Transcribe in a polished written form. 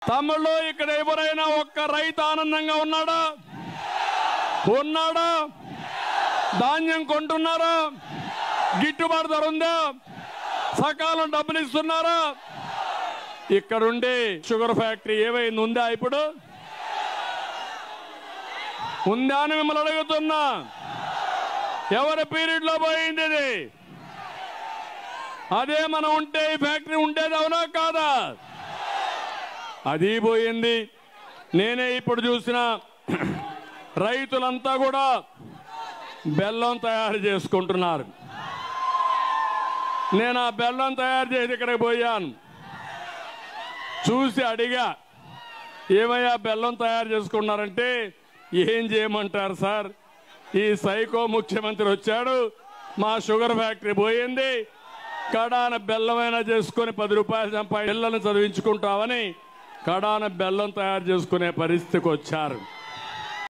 తమ్ముళ్ళు ఇక్కడ ఎవరైనా ఒక్క రైతు ఆనందంగా ఉన్నాడా? ధాన్యం కొంటున్నారా? గిట్టుబాటు ధర ఉందా? సకాలం డబ్బులు ఇస్తున్నారా? ఇక్కడుండే షుగర్ ఫ్యాక్టరీ ఏమైంది? ఉందా? ఇప్పుడు ఉందా అని మిమ్మల్ని అడుగుతున్నా. ఎవరి పీరియడ్ లో పోయింది ఇది? అదే మనం ఉంటే ఈ ఫ్యాక్టరీ ఉండేది, అవునా కాదా? అది పోయింది. నేనే ఇప్పుడు చూసిన రైతులంతా కూడా బెల్లం తయారు చేసుకుంటున్నారు. నేను ఆ బెల్లం తయారు చేసి ఇక్కడికి పోయాను, చూసి అడిగా, ఏమయ్యా బెల్లం తయారు చేసుకున్నారంటే, ఏం చేయమంటారు సార్, ఈ సైకో ముఖ్యమంత్రి వచ్చాడు, మా షుగర్ ఫ్యాక్టరీ పోయింది, కడాన బెల్లమైనా చేసుకుని 10 రూపాయలు సంపాదించి పిల్లల్ని చదివించుకుంటామని కడాన బెల్లం తయారు చేసుకునే పరిస్థితికి వచ్చారు.